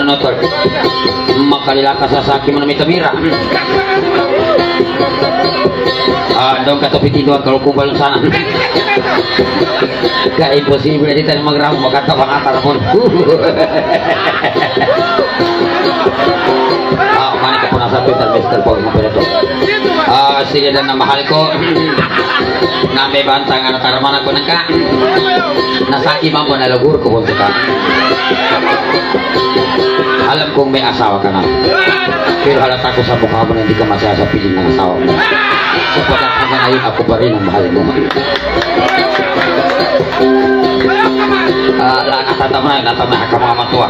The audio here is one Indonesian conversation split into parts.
nonton makalilaka sasaki menami tamira dong kata pitiduan kalau kumpul sana gak impossible di tanah magram kata bang atar pun mana kepunah satu dan mister poin mobil itu sini dan nama haliko nabe bantangan antara mana ko nangka nasaki mampu na lugur ko buntukan alam kong may asawa ka na pero halata ko sa mukha mo na hindi ka masasapiling ng asawa mo sapagkat hanggang ngayon ako pa rin ang mahal mo natamay ka mga matuwa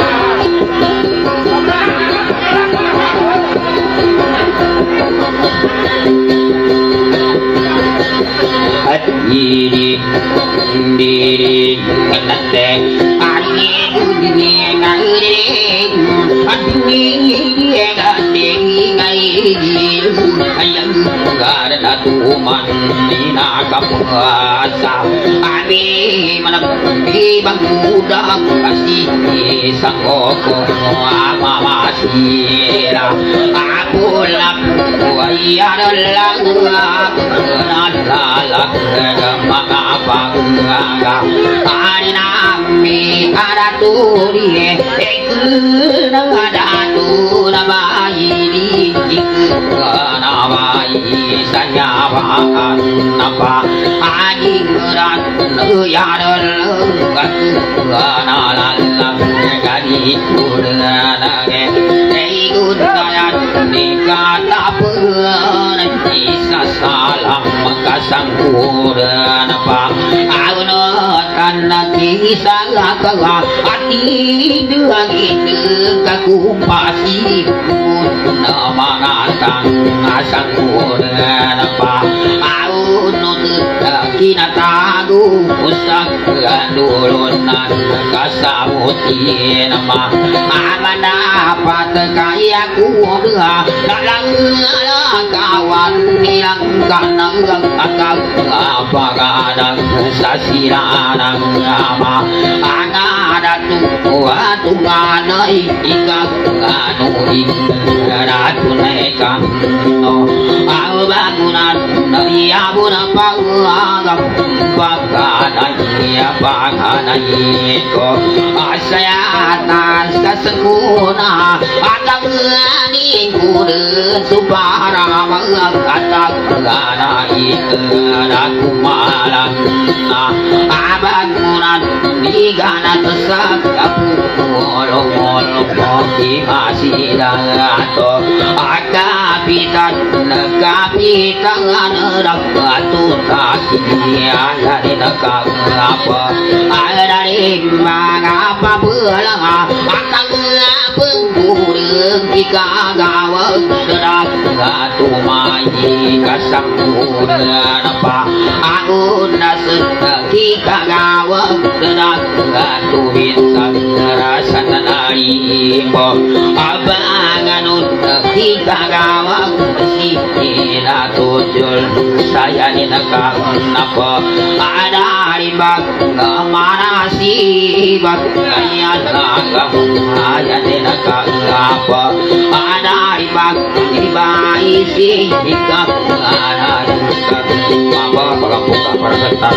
Diri diri nante ani diri ngare ani ngare ngai ayang garda tuman nina kapuasa ani manapti bang muda kasih sangoko mama sira aku lap waya dalang nalala maka pangga ani nami ada turi ada tu nabai di nabai sanyawa napa ani ran ya dalang nalala gadi kurana ei gudayan nikata pun isa salam kasangkuran pa agno kana kisah kaga ati duagi kakupasi nama natang asangkuran pa agno kinatagu usak dulunan kasamuti nama amana pat kaya kuda dalang kawan nilang kanang akal apakadang sasiranang ama angadatu watunganai ikak kanui ratunai kamno albagunan nariabuna pagagam pakanai pakanai ko asayatan kasenguna atangani kudu supara mengangkat ganai kerakumalan abangunan digana tesak kapulong-olong koki masih dato akapitan nekapitan rakatu takia dari nekak apa dari mangapa pulang akang pengkurang jika gawang serak gatu mayi kasangkuran apa aku nasek jika gawang serak gatu bintang rasa nari bo abanganut jika gawang sikina tujul saya ni nekak apa ada ribak kemana sih bak kaya langgang ayat nekak apa ada ribak dibai sih hingga ada nekak apa pelabuka para serta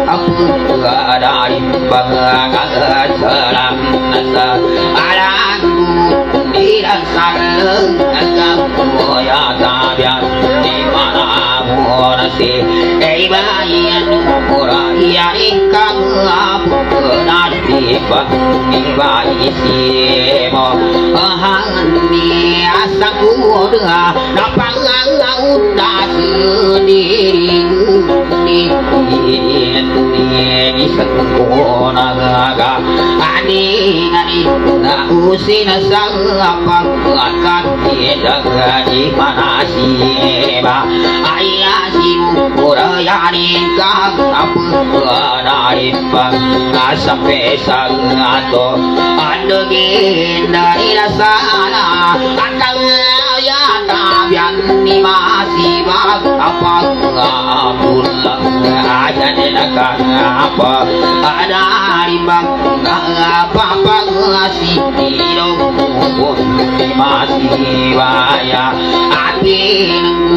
ada ya tabiat di mana morasi bayan ora ya ingkang nasiba ibai simo ahani asakura napang utas sendiri ni sakona gaga ani usin sangapa akan tidak di mana siba ayah simu urayani apa naipang sampai sangato andegin dari rasana akan ya tabian ni masih bak apa pulang aja denakan apa ada rimbang apa ngasih hidung masih baya hati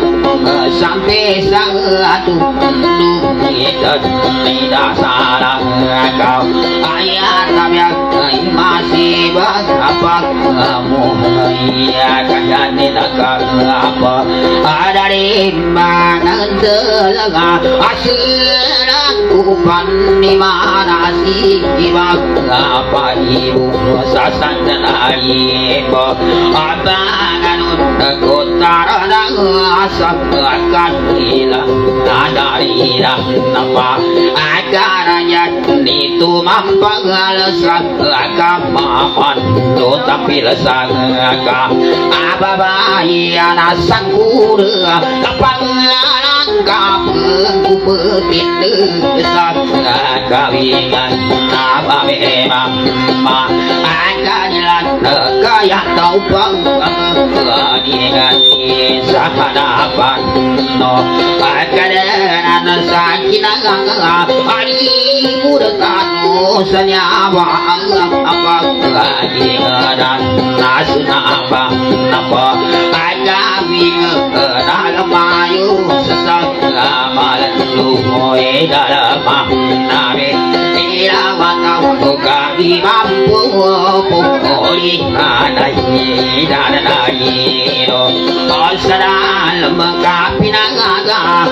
sampai satu tidak salah kau ayah tabiat masih apa kamu ya kaya tidak apa ada rimbangan telaga asiraku pani mana sih apa ibu sasan dan ibu abangan kota dan asap akan hilang ada hilang apa agaranya itu mampangalasan agama itu tapi lesang apa bahaya nasang kuda kepangalan kapeng kupetin desat kawingan apa memang akanlah kaya tau bang dengan sahadapan no akadan sakinah ali murkanu sanyawa apa dan nasuna apa agami nalamayu sesat amalan lumoy dalam nabi ilawat kami mampu pukuli adai dan adai salam kapinaga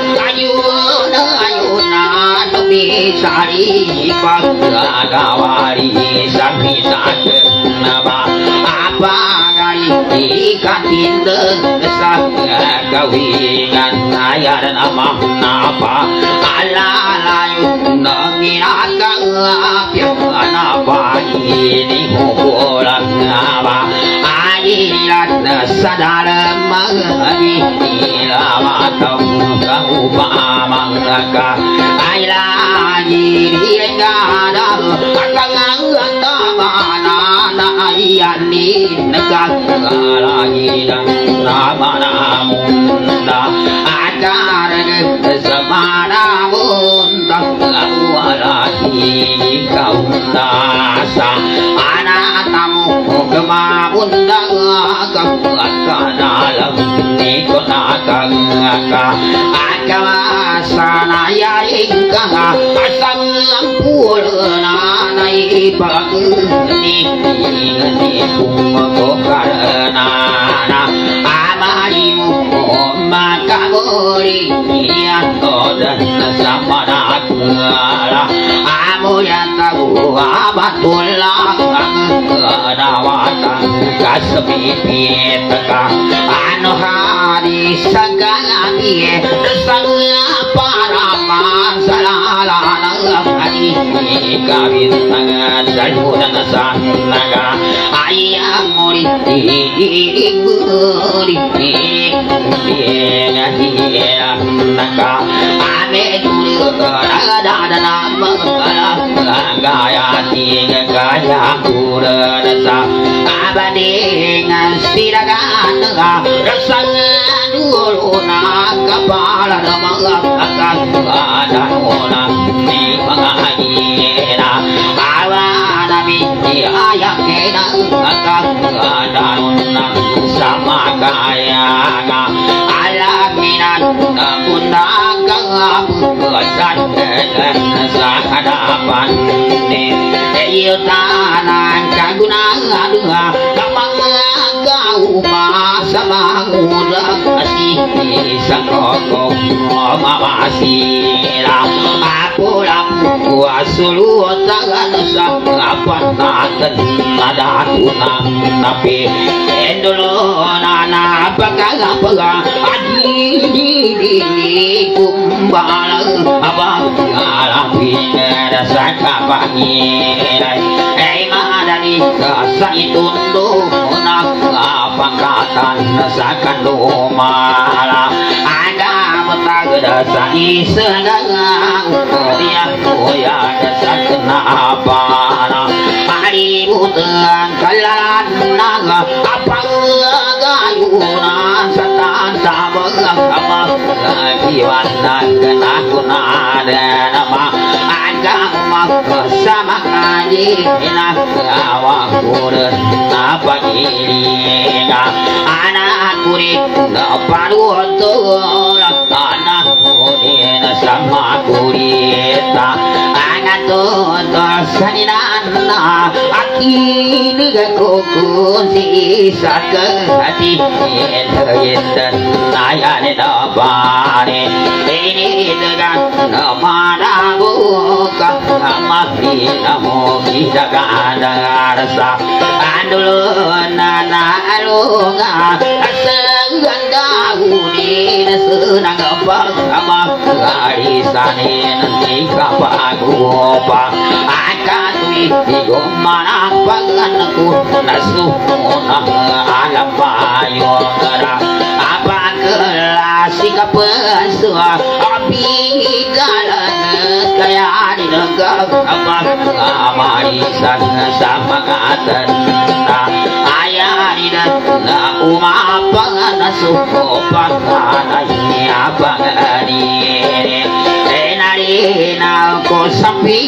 ayuna nabi sari pagawari sapitat nama apa kali ikatin desat kawingan ayah dan amah apa alalayu nangirakan apa ini hukulan apa airat sadar mengi lama tahu kau pamang ka ailagi direngada akan anggota mana ayani negara lagi nama namunda agar semana munda walaki kau nasa anak tamu kemabunda kau dalam nikonakan akawasana ya ingkang asang purna nai pagni kumakarana amarimu makamuri dan samanakala amu yang tahu abatullah kedawatan kasepipit anu hari segala dia sang para masalah hari kawin sangat sayuran sanaga ayah murid diri dia naga ane dulu ada nama gaya tiga gaya kurasa abadingan silakan rasang dulu nak kepala nama akan ada nona ni pengayena awan nabi ayah kena akan ada nona sama kaya alaminan undang kesan dan sahadapan ni tanah kagunaan dua kamang kau masa muda kasih sakoko mama sila aku laku asulu tangan apa naten ada tunang tapi endolo nana apakah adi di kumbang apa alami rasa kapangin dari rasa itu nak pangkatan sakan domala ada metag dasa isengang ya dasa kenapa hari butuh kalan naga apa gayunan satan sabang apa kiwana kena kuna nama sama ngaji nak awak kurun apa ini anak kurit padu tol anak kurit sama kurita anak tol saninana akin gakukun sisa ke hati enten naya ni dabane ini dengan nama buka mati namo kita kada rasa andulun nana alunga asenganda uni senang apa sama arisanin tika pagopa akatui igomana panganku nasuna alam payo kara apa kelas sikapesua api galan kaya di negara amarisan sama katan ayah di negara umapan suku panganai abang ini enarina ko sapi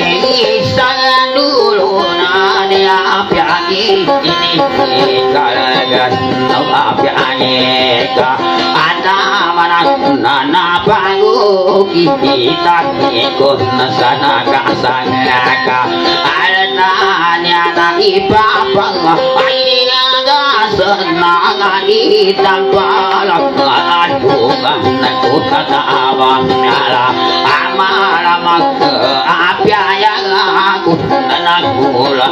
sangan dulu nade apiani ini kalagan apiani ka ada mana nana pangu kita ikut nasana kasangaka alatanya na ipapang ayyaga senang itampalak adukan aku tatawa nyala amalamak apiayang aku nanagulang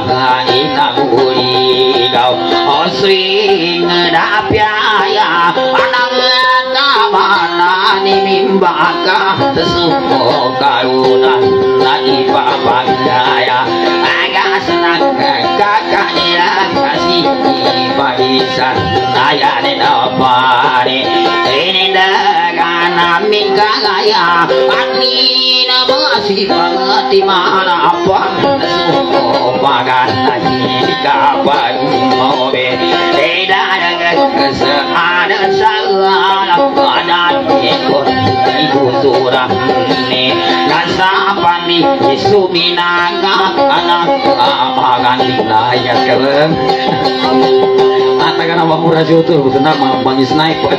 inaguli kau osring dapiaya anang mana ni mimbaka sesuko karuna nadi papagaya agak senang kakaknya kasih barisan saya ni dapari ini dengan mingkaya ani nama si pengerti mana apa sesuko pagan nadi kabar mobe tidak ada keseada salah ada ikut ibu surah ini nasapan ni suminaga anak amagan dinaya kelem atakan awak murah jutur benar mangi sniper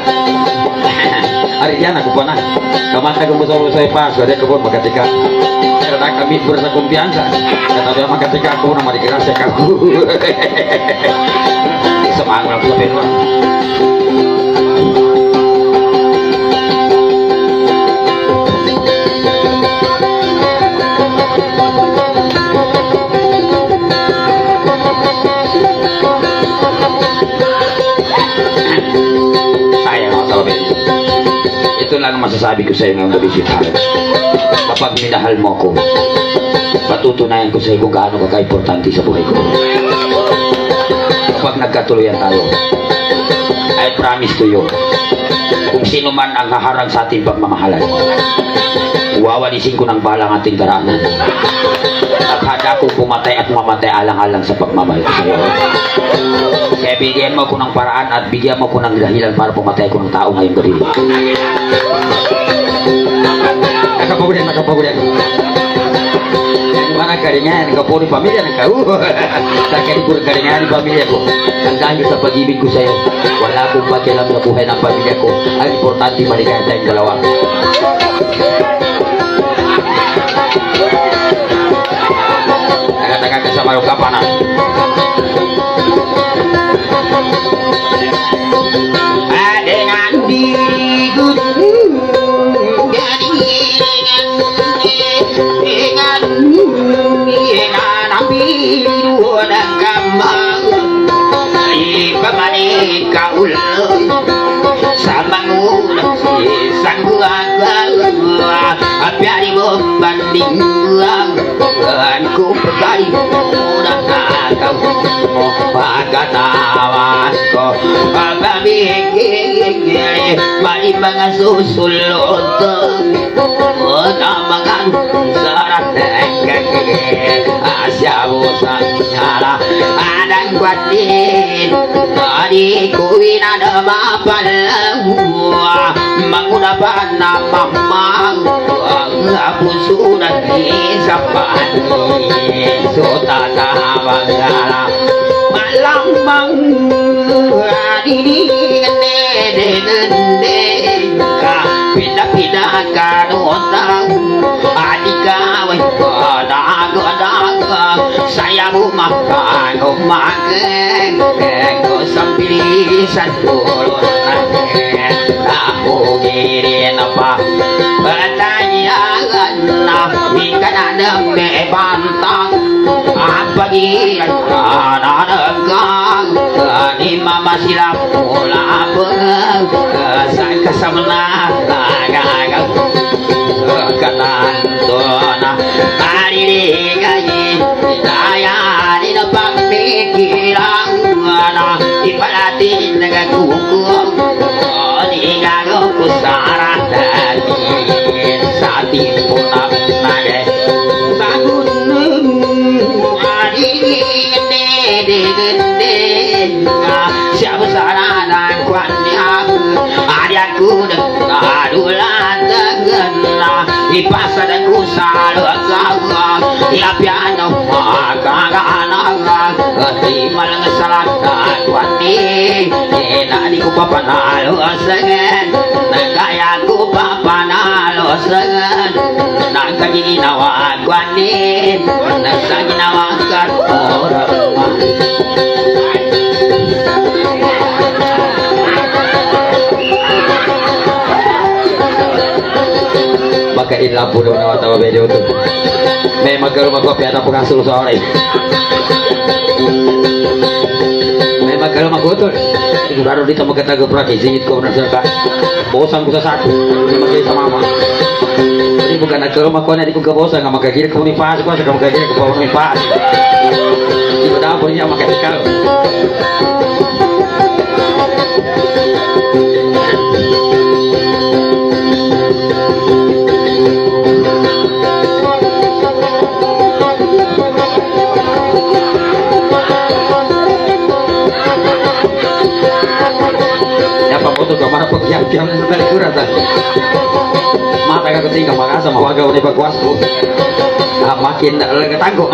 hari jana aku panah kamata kembali saya pas ada kebun ketika karena kami bersekumpiansa kata dia maka ketika aku nama dikira saya kaku semangat lebih luar itulah masasabi ko sa iyo ngayong gabi sweetheart kapag minahal mo ako patutunayan ko sa iyo kung gaano ka-importante sa buhay ko kapag nagkatuluyan tayo I promise to you kung sino man ang haharang sa ating pagmamahalan wawalisin ko ng balang ating daraanan at handa kong pumatay at mamatay alang-alang sa pagmamahal ko sa iyo kaya bigyan mo ko ng paraan at bigyan mo ko ng dahilan para pumatay ko ng tao ngayong gabi nakapagulian mana karingan kapuri pamilya ng kau takay ko karingan ng pamilya ko ang dahil sa pag-ibig ko sa iyo wala akong pakialam na buhay ng pamilya ko ang importante maligaya tayong dalawa nagatagan ka sa malukapan mending ku perkali udah kau pagkatawan ko pagkabigigigili mali mga susulot unamangan sarap asya busang nyala adang kwatin tadi kuwi nada mapalang mengudapan nama mang aku sudah disapani sutata bangala malang mang adini gede gede pindah-pindah kanota adika weh dagang saya makan ko sambilisan tulun aku kirin apa pertanyaan ikan ada bantang apa dia dagang ini mama silap pula saya kesamna gagal kekanan dona hari gaji saya di depan pikiran ipalatin dengan kuku di gagal kusara tadi sati puna nade bangun hari gede siapa sarana kuatnya adiaku adulan dengan di pasar dan kusal ya piano kagana di malang salat kuati nak di ku papanalo sengen kaya ku papanalo sengen nak kagini nawa kuani nak sagi nawa kat orang pakai lampu dong nawat tawa video tuh memang ke rumah kopi ada pengasul sore memang ke rumah kotor itu baru ditemu kata gepraki singit kau nasaka bosan ku satu memang sama mama ini bukan ke rumah kau nanti ku bosan nggak makan kiri kau nih pas kau sekarang makan kiri kau nih pas itu dapurnya makan ikan kemana pekiam-kiam sekali kurang tak mata kau tinggal makan sama warga udah berkuasa makin lagi tangguh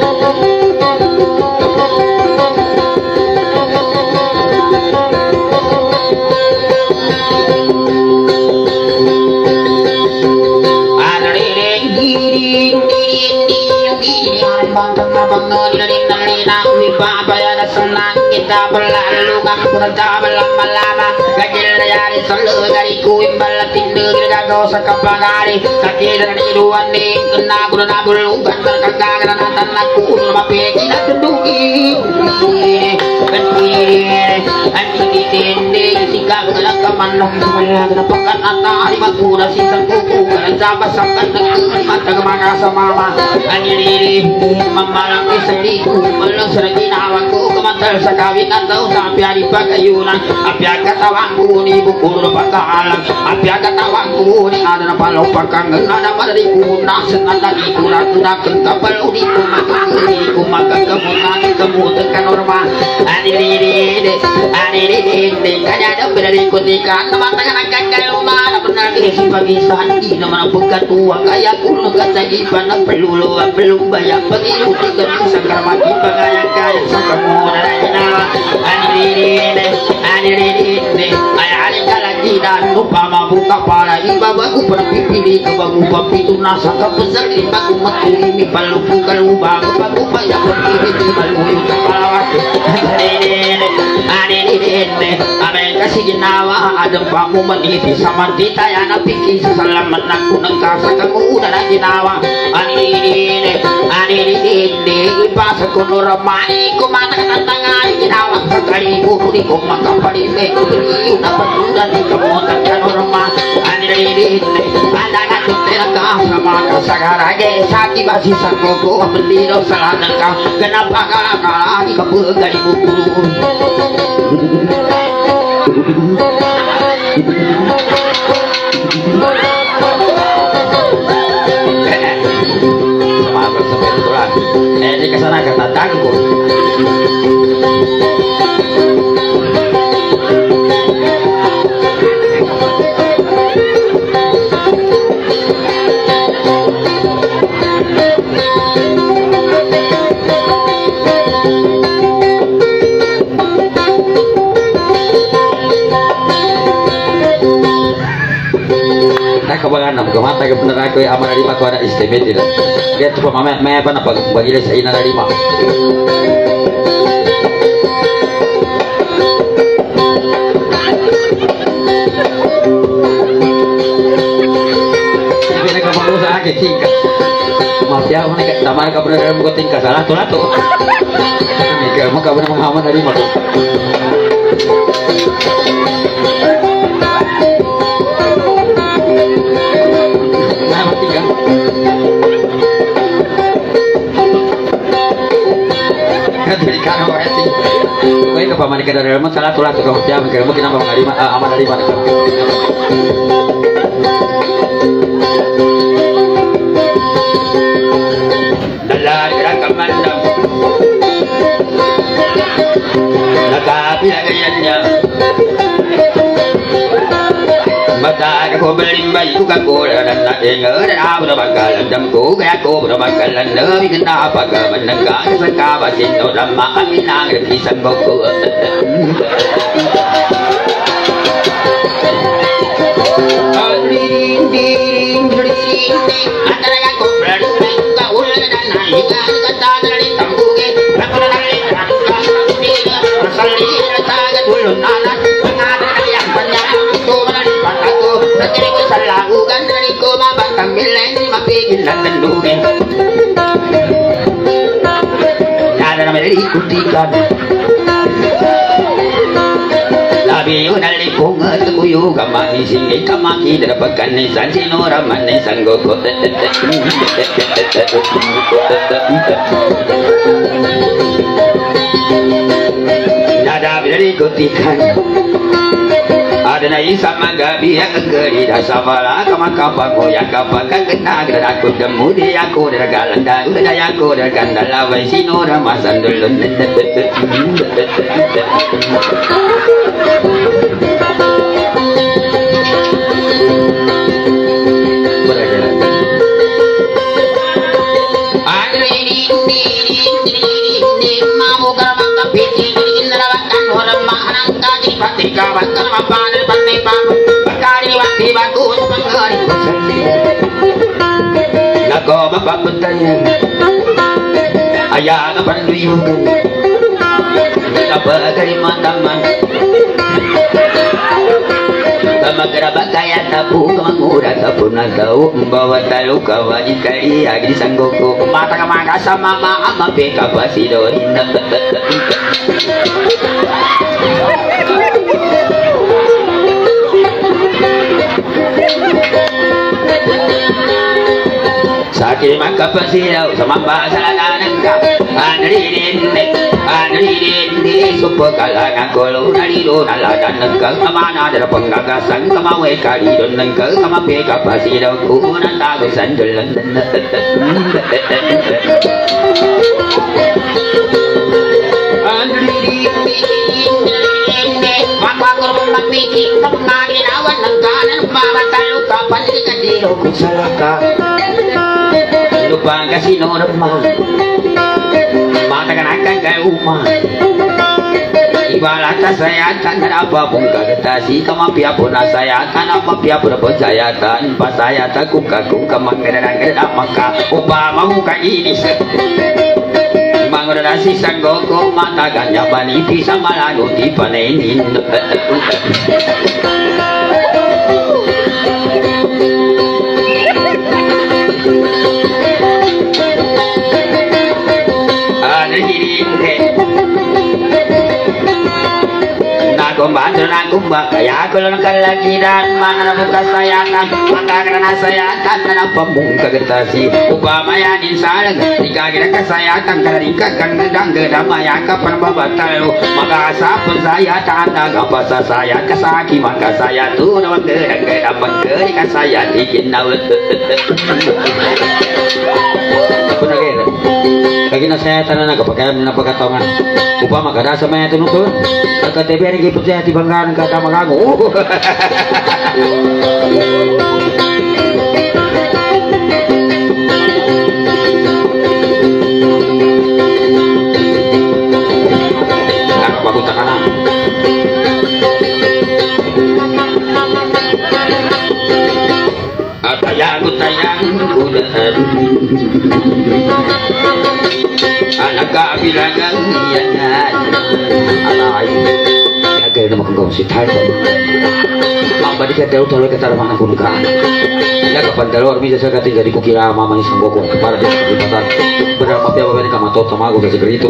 senang kita berlalu kamu tak berlama-lama gajil dari selalu dari kuin balatin negeri kagau sekapagari sakit dari duan nih kena guna nabulu kan terkagak dan tanahku rumah peki nak tundungi anjing dende sikap gelak kemana semuanya kenapa kan anak di baku dah sisa kuku dan sabar sabar dengan mata kemana sama anjing mama lagi sedihku belum sergi nawaku kemantel sekawin atau sampai hari pakayunan api agak tawangku ni buku bakalan api agak tawangku ni ada apa lopak kangen ada pada di kuna senada di kuna tuna kapal di kumakan kamu tekan normal ani kanya ada berada kutikan teman-teman akan kalau mana benar si pagi sandi nama bukan uang kaya kuno kata di mana perlu belum bayar begitu tiga sangkar mati pegawai kaya sangkar muda ani ayah lagi dan lupa mabuk kepala di babaku perpipili ke bagu papi tu nasa kebesar di bagu mati mi palu kalau bagu bagu banyak perpipili di bagu kepala ani kasih ginawa ada bamu meniti sama kita ya na pikir selamat aku nengkasa kamu udah lagi nawa ani pas aku nuramai ku mata tangan ginawa sekali buku di koma kapali meku beli dapat udah di kamu tangan normal ani pandangan teraka sama sagarage saki basi sangoko bendiro saladan ka kenapa kalah di kebegal ibu guru maaf sebentar ini kesana kata tangguh kabangan nam kamata ke bener aku amal lima ko ada istimewa tidak dia tu pemain main apa nak bagi dia saya nak lima ini kamu usaha ketingkat maaf ya mana tamar kamu bener mau tingkat salah tu lah tu ini kamu bener mengaman dari mana Kano eti, kau itu paman kita dari rumah salah tulah tu kau tiap kira mungkin apa mengalima aman dari mana? Dalam rangka mandam, lakapi lagayanya. Mata aku belimbai ku kaku dan nak dengar dan apa bakalan jamku kayak aku bakalan lebih kena apa ke menengah sekarang basin orang makan minang di sanggoku antara aku berani kau dan naik kata dari tambuke aku dari rasali taga dulu nanas ada yang banyak Nakiri salagu gandari ko mabantang milen mapigil lang nandugin Nada na may ikutikan Labi yun alipong at kuyo kamani singay kamaki darapagan ni san sinuraman ni sanggoko Nada may ikutikan ada na isa magabi ang gari da sabala kamakapa ko yakapa kagana gara ko demudi ako deragalan da udaya ko deragandala wai sinora masandulun Patika bakal mapan pantai pam berkali waktu bagus menggari nako bapak bertanya ayah kapan duyukan apa dari mandaman sama kerabat kaya tapu kemangura tapu nasau membawa talu kawajin kali agi sanggoku mata kemangga sama mama peka pasidoi Sakit maka pasirau sama bahasa nangka Anri supo kalangan kolo nalilo naladan nangka Kamana ada penggagasan kamawe kali don nangka Kamape kapasirau kunan tagusan jalan Makakor mapiki kapangin awan ng kanan Mamatalo ka panikadiro kusalaka Lupa kasi norma Matakan akan kay uma Ibalata sayatan dan apapun kagetasi Kamapiapun asayatan Amapiapun percayatan Pasayatan kukakung kamangkadaran maka Upama muka ini Mangrodasi sanggoko matakannya paniti sama lagu dipanenin Ada jirinte Kumbang kumbang kaya aku lang kalagiran mana buka sayatan maka karena sayatan dan pemungka getasi upamaya din salang jika kira kesayatan karena dikakan gedang gedang maya kapan babatal maka asapun sayatan agak pasal saya kesaki maka saya tuh nama gedang gedang mengerikan saya bikin naut apa lagi lagi na saya tanah naga pakaian na pagkatongan upama kada sa may tunutun KTP rin kipot siya tibanggan kada magago nakapagunta ka na at tayang ulan anak kabilangan iyangan alay agay na makagawa si Tarzan ang balikat daw tuloy katarama ng kulukaan nagkapan dalawa armisa sa kating gadi ko kila mama ni Samboko para di kalipatan benar mapya babay ka matot sa mago sa sigarito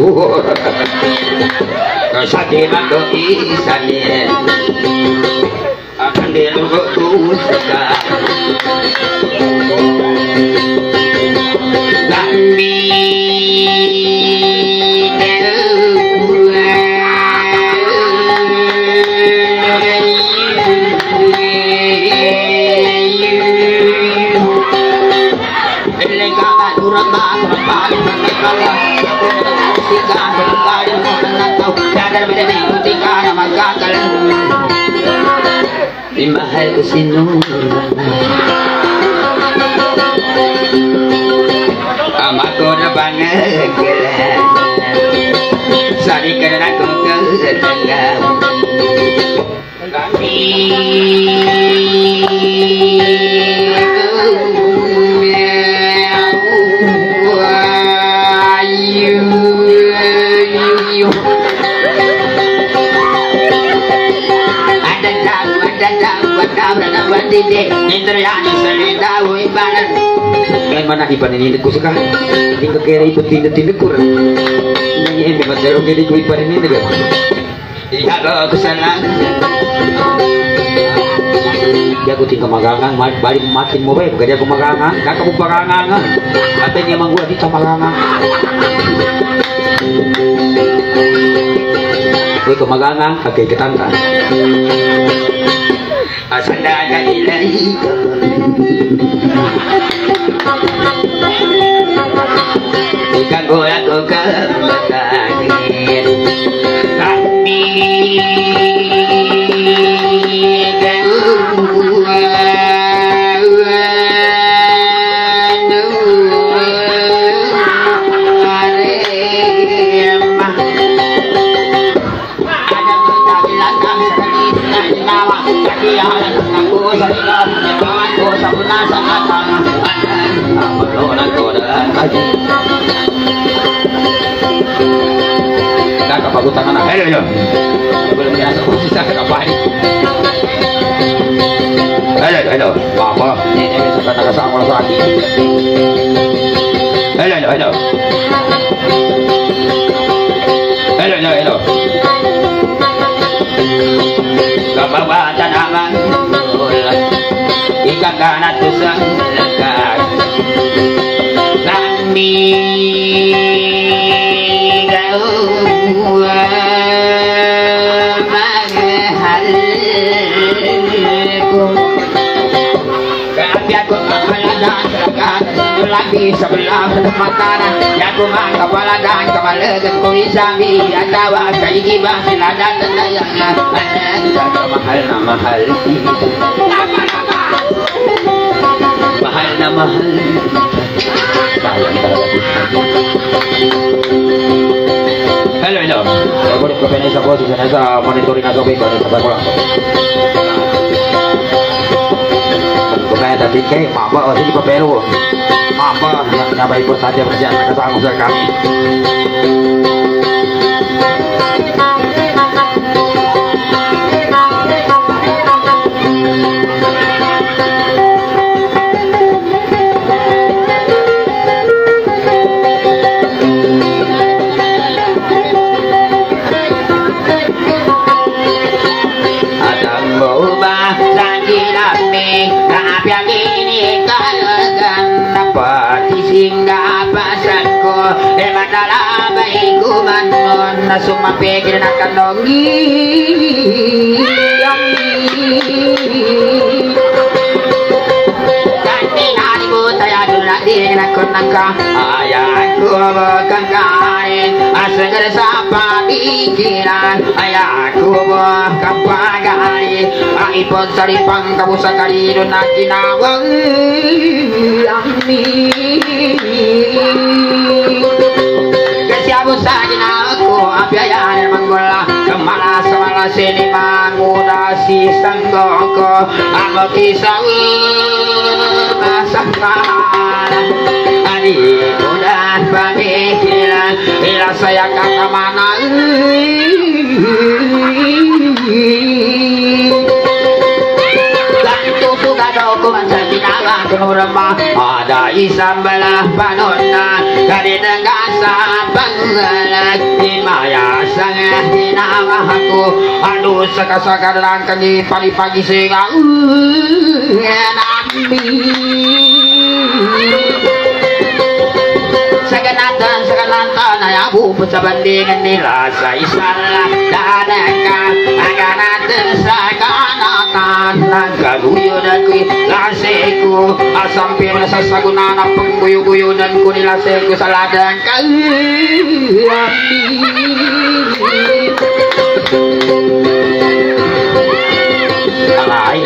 kasati na ko isanin akan dilo ko usaka mahal ko sinunod ama ko na bangagalan sari ka na akong katanggap kami mana ipaninit ko saka hindi ka kaya ipatindit ko hindi matero kaya ko ipaninit ko ihaga ako sana hindi ako tingka magangang balik makin mo ba kaya ako magangang kaka mo magangang at hindi naman ko dito magangang kaya ko magangang kagay katangka asanda na ilay ikaw ako kamatangin kami Pagutan na hello belum biasa bisa ngapain hello papa ini bisa kata sama lagi hello kabawa tanaman ikan ganat tusang lekat kami lagi sebelah matana yang kumang kepala dan kepala ku isami atawa kai gibah siladan tendayang mahal hello aku di Provinsi Bos di sana monitoring aku baik dari sekolah bukan tadi kayak mama masih di Papelu mama yang baik pun saja berjalan ke sana kami adalah baikku manon na sumapigil na kanongi ayahku bukan kain asegar sa pamikiran ayahku bukan pagari aipon saripang kabusakari doon na ginawang kasi abos sa ginawa ko apiayan manggula kemana sama sini manguda si sanggo ko ako kisawi masakan ani udah pamikiran ila saya kakamana ganito suga ko man sa ginawa kunurama ada isang balah panona kadi dengan sa panggalag di maya sang ginawa ko aduh sakasakar lang kani pagi-pagi singa saganatan ay abubo sa bandingan nila sa isala dadakan aganatan sa kanatan nagkaguyunan ko'y laseko asampir na sa sagunan ang pangguyuguyunan ko nila seko sa ladang alay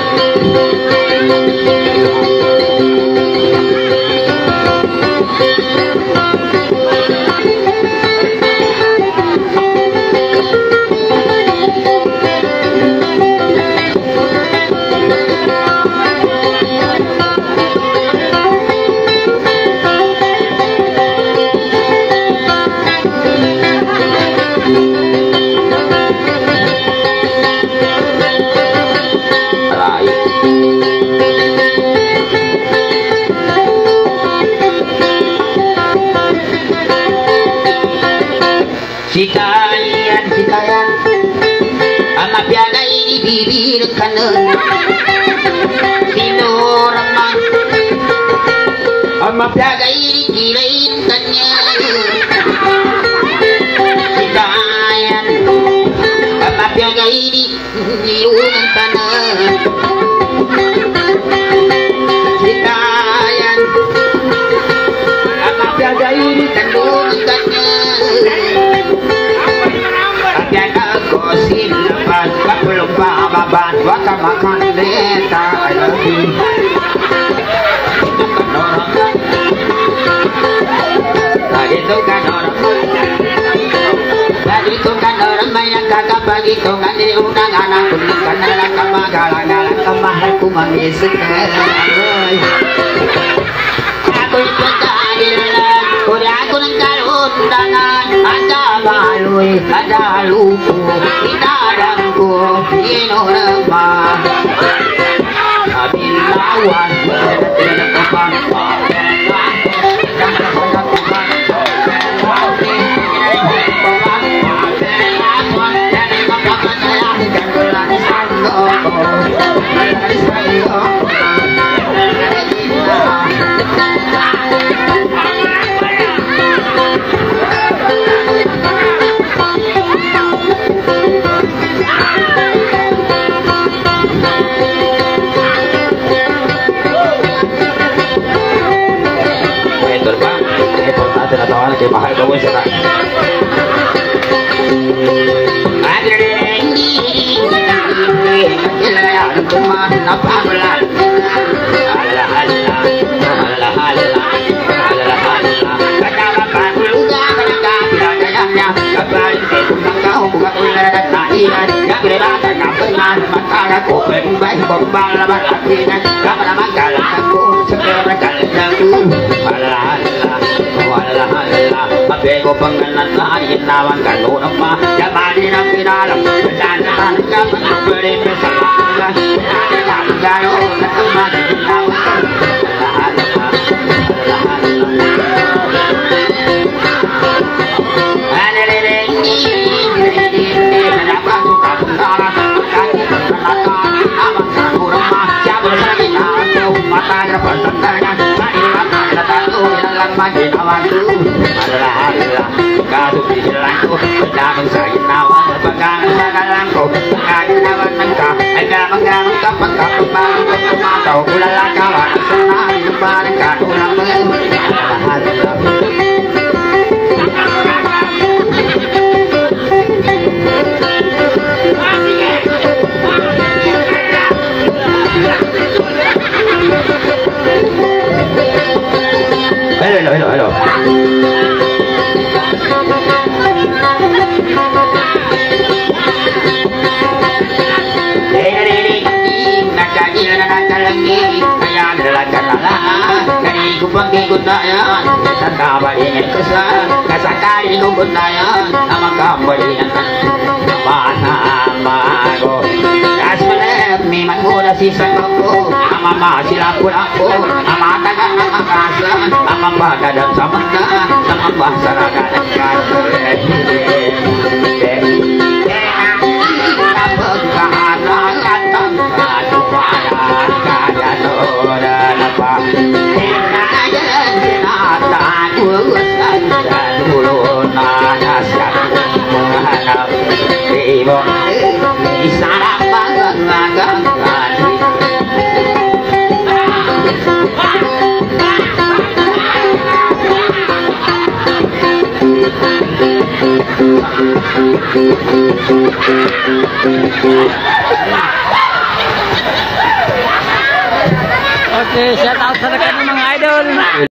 Sikayan ang mapiaga ibibir ka nun sinuraman ang mapiaga ikilayin kanya sikayan ang mapiaga ilunan ka nun sikayan ang mapiaga ilunan kanya silapan kapulong pahababan waka makan deta I love you itu kan orang banyak kakak bagi tongan di unang anak kuning karena kamagalang kamahal ku mangisik aku ipagkadilan kuri ako ng kalundangan ada baloy ada lupo itadang ko inorama abilawan tinatapang tinatawanan kay mahal gawin siya na Pego pengenan lain lawan kalau nama jamani nak pinalam berdandan kapan beri pesalah gayo nak lawan makin awan tu adalah kaginawan ng ka ay gamang-gamang ka pagkapagbago ko kumataw kulala kawan sanay lumaran ka ulang mga mahal ka hello kaya dalagan lalaan dari kupang kigunayan tatabalingin ko sa kasakali kugunayan na magkambalingan panamago kas malep may magmula si Sanggoko amama sila kulako amatagan ng akasan amabagadan sa manda sa mabasaragan ng kasulit Oke, shout out sa mga idol.